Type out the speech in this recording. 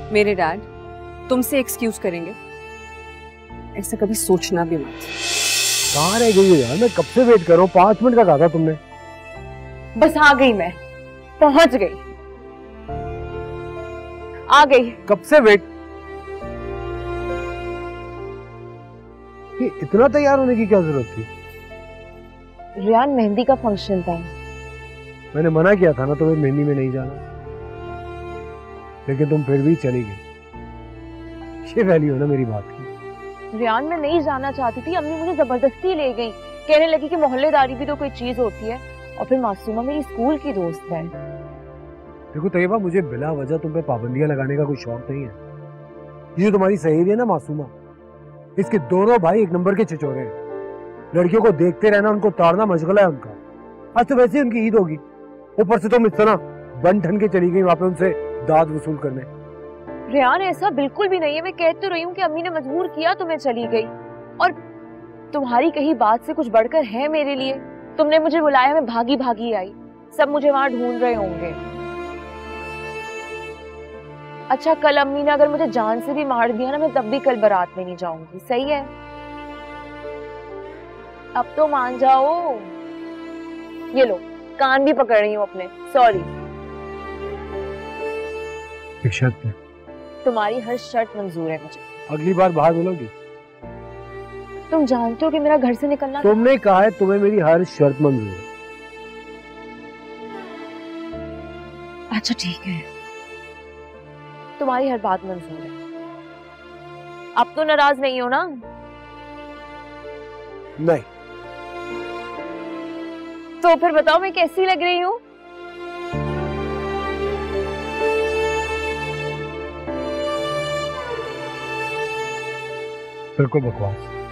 मेरे डैड तुमसे एक्सक्यूज करेंगे, ऐसा कभी सोचना भी मत। कहाँ रह गई हो यार? मैं कब से वेट कर रहा हूँ, 5 मिनट का कहा था तुमने। बस आ गई, मैं पहुंच गई, आ गई। कब से वेट? ये इतना तैयार होने की क्या जरूरत थी? रियान, मेहंदी का फंक्शन था। मैंने मना किया था ना तुम्हें मेहंदी में नहीं जाना, लेकिन तुम फिर भी चली गई। ये वैल्यू है ना मेरी बात की। रियान, मैं नहीं जाना चाहती थी, अम्मी मुझे जबरदस्ती ले गई, कहने लगी कि मोहल्लेदारी भी तो कोई चीज होती है, और फिर मासूमा मेरी स्कूल की दोस्त है। देखो तैयबा, मुझे बिला वजह तुम पे पाबंदियां लगाने का कोई शौक नहीं है। ये जो तुम्हारी सहेली है ना मासूमा, इसके दोनों भाई एक नंबर के छिछोरे हैं। लड़कियों को देखते रहना, उनको ताड़ना मशगला है उनका। आज तो वैसे ही उनकी ईद होगी, ऊपर से तुम इस तरह बन ठन के चली गई वहां पे उनसे दाद वसूल करने। रियान, ऐसा बिल्कुल भी नहीं है, मैं कह तो रही हूँ कि अम्मी ने मजबूर किया तो मैं चली गई, और तुम्हारी कही बात से कुछ बढ़कर है मेरे लिए। तुमने मुझे बुलाया, मैं भागी भागी आई, सब मुझे वहां ढूंढ रहे होंगे। अच्छा, कल अम्मी ने अगर मुझे जान से भी मार दिया ना, मैं तब भी कल बारात में नहीं जाऊंगी, सही है? अब तो मान जाओ। ये लो, कान भी पकड़ रही हूँ अपने, सॉरी। एक शर्त है। तुम्हारी हर शर्त मंजूर है मुझे। अगली बार बाहर मिलोगी? तुम जानते हो कि मेरा घर से निकलना। तुमने कहा है तुम्हें मेरी हर शर्त मंजूर है। अच्छा ठीक है, तुम्हारी हर बात मंजूर है। अब तो नाराज नहीं हो ना? नहीं। तो फिर बताओ मैं कैसी लग रही हूँ? बिल्कुल बकवास।